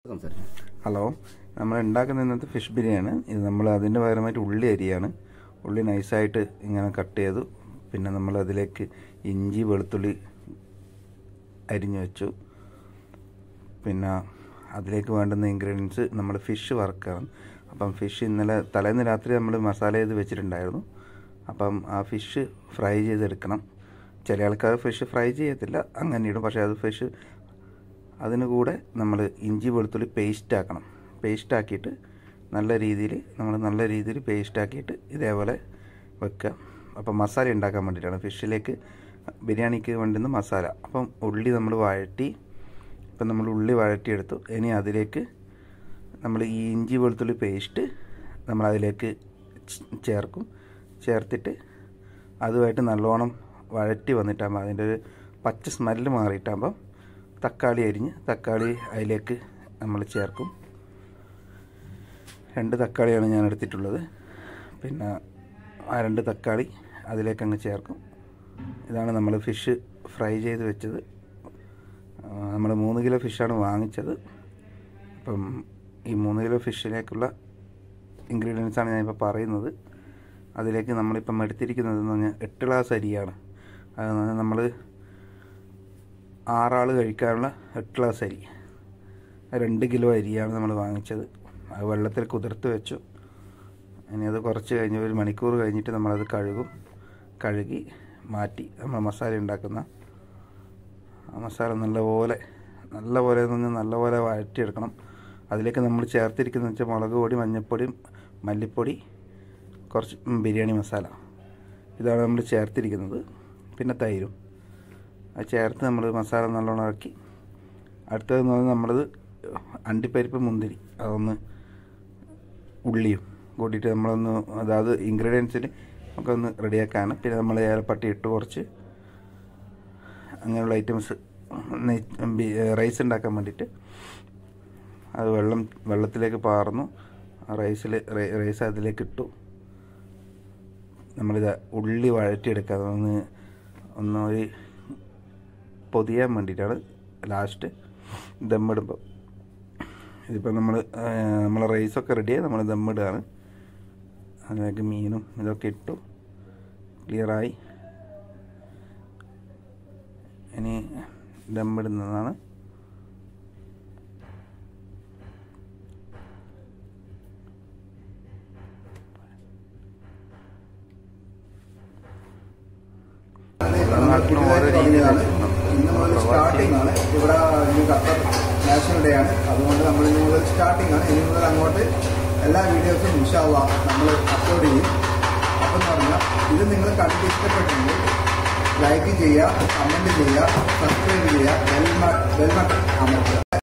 Hello, നമ്മൾ ഉണ്ടാക്കുന്ന ഇന്നത്തെ ഫിഷ് ബിരിയാണി. ഇത് നമ്മൾ അതിൻ്റെ പകരമായിട്ട് ഉള്ളി അരിയാണ്. ഉള്ളി നൈസായിട്ട് ഇങ്ങനെ കട്ട് ചെയ്തു. പിന്നെ നമ്മൾ അതിലേക്ക് ഇഞ്ചി വെളുത്തുള്ളി അരിഞ്ഞു വെച്ചു. പിന്നെ അതിലേക്ക് വേണ്ടുന്ന ഇൻഗ്രീഡിയൻസ് നമ്മൾ ഫിഷ് വറുക്കണം. അപ്പം ഫിഷ് ഇന്നലെ തലേന്ന് രാത്രി നമ്മൾ മസാല ചെയ്ത് വെച്ചിട്ടുണ്ടായിരുന്നു. അപ്പം ആ ഫിഷ് ഫ്രൈ ചെയ്തെടുക്കണം. ചില ആൾക്കാർ ഫിഷ് ഫ്രൈ ചെയ്യത്തില്ല, അങ്ങനെ ഇടും. പക്ഷേ അത് ഫിഷ് അതിന് കൂടെ നമ്മൾ ഇഞ്ചി വെളുത്തുള്ളി പേസ്റ്റാക്കിയിട്ട് നല്ല രീതിയിൽ പേസ്റ്റാക്കിയിട്ട് ഇതേപോലെ വെക്കുക. അപ്പം മസാല ഉണ്ടാക്കാൻ വേണ്ടിയിട്ടാണ്, ഫിഷിലേക്ക് ബിരിയാണിക്ക് വേണ്ടുന്ന മസാല. അപ്പം ഉള്ളി നമ്മൾ വഴറ്റിയെടുത്തു. ഇനി അതിലേക്ക് നമ്മൾ ഈ ഇഞ്ചി വെളുത്തുള്ളി പേസ്റ്റ് നമ്മൾ അതിലേക്ക് ചേർത്തിട്ട് അതുമായിട്ട് നല്ലോണം വഴറ്റി വന്നിട്ടാകുമ്പോൾ അതിൻ്റെ ഒരു പച്ച സ്മെല്ല് മാറിയിട്ടാകുമ്പം തക്കാളി അതിലേക്ക് നമ്മൾ ചേർക്കും. 2 തക്കാളിയാണ് ഞാൻ എടുത്തിട്ടുള്ളത്. പിന്നെ ആ 2 തക്കാളി അതിലേക്ക് അങ്ങ് ചേർക്കും. ഇതാണ് നമ്മൾ ഫിഷ് ഫ്രൈ ചെയ്ത് വെച്ചത്. നമ്മൾ 3 കിലോ ഫിഷാണ് വാങ്ങിച്ചത്. അപ്പം ഈ 3 കിലോ ഫിഷിലേക്കുള്ള ഇൻഗ്രീഡിയൻസാണ് ഞാനിപ്പോൾ പറയുന്നത്. അതിലേക്ക് നമ്മളിപ്പം എടുത്തിരിക്കുന്നതെന്ന് പറഞ്ഞാൽ 8 ഗ്ലാസ് അരിയാണ്. അത് നമ്മൾ 6 ആൾ കഴിക്കാനുള്ള 8 ഗ്ലാസ് അരി, 2 കിലോ അരിയാണ് നമ്മൾ വാങ്ങിച്ചത്. അത് വെള്ളത്തിൽ കുതിർത്ത് വെച്ചു. ഇനി അത് കുറച്ച് കഴിഞ്ഞ് 1 മണിക്കൂർ കഴിഞ്ഞിട്ട് നമ്മളത് കഴുകി മാറ്റി നമ്മൾ മസാല ഉണ്ടാക്കുന്ന ആ മസാല നല്ലപോലെ വഴറ്റിയെടുക്കണം. അതിലേക്ക് നമ്മൾ ചേർത്തിരിക്കുന്നത് വെച്ചാൽ മുളക് പൊടി, മഞ്ഞൾപ്പൊടി, മല്ലിപ്പൊടി, കുറച്ച് ബിരിയാണി മസാല, ഇതാണ് നമ്മൾ ചേർത്തിരിക്കുന്നത്. പിന്നെ തൈരും അത് ചേർത്ത് നമ്മൾ മസാല നല്ലോണം ഇറക്കി. അടുത്തതെന്ന് പറഞ്ഞാൽ നമ്മളത് അണ്ടിപ്പരിപ്പ്, മുന്തിരി, അതൊന്ന് ഉള്ളിയും കൂട്ടിയിട്ട് നമ്മളൊന്ന് അതായത് ഇൻഗ്രീഡിയൻസിന് ഒക്കെ ഒന്ന് റെഡിയാക്കാണ്. പിന്നെ നമ്മൾ ഏലപ്പട്ടി ഇട്ട് കുറച്ച് അങ്ങനെയുള്ള ഐറ്റംസ് റൈസ് ഉണ്ടാക്കാൻ വേണ്ടിയിട്ട് അത് വെള്ളത്തിലേക്ക് പാർന്നു. റൈസ് അതിലേക്ക് ഇട്ടു. നമ്മളിത് ഉള്ളി വഴറ്റിയെടുക്കുക, ഒന്ന് പൊതിയാൻ വേണ്ടിയിട്ടാണ് ലാസ്റ്റ് ദമ്മിടുമ്പോൾ. ഇതിപ്പോൾ നമ്മളെ റൈസൊക്കെ റെഡിയായി, നമ്മൾ ദമ്മിടുകയാണ്. അതിലേക്ക് മീനും ഇതൊക്കെ ഇട്ടു, ക്ലിയറായി. ഇനി ദമ്മിടുന്നതാണ്. ഓരോ രീതിയിലാണ്. സ്റ്റാർട്ടിംഗ് ആണ് ഇവിടെ, ഖത്തർ നാഷണൽ ഡേ ആണ്. അതുകൊണ്ട് നമ്മൾ ഇനി മുതൽ സ്റ്റാർട്ടിംഗ് ആണ്. ഇനി മുതൽ അങ്ങോട്ട് എല്ലാ വീഡിയോസും ഇൻഷാ അല്ലാഹ് നമ്മൾ അപ്ലോഡ് ചെയ്യും. അപ്പം എന്ന് പറഞ്ഞാൽ ഇത് നിങ്ങൾ കണ്ടിട്ട് ഇഷ്ടപ്പെട്ടെങ്കിൽ ലൈക്ക് ചെയ്യുക, കമൻറ്റ് ചെയ്യുക, സബ്സ്ക്രൈബ് ചെയ്യുക, ബെൽ ബട്ടൺ അമർത്തുക.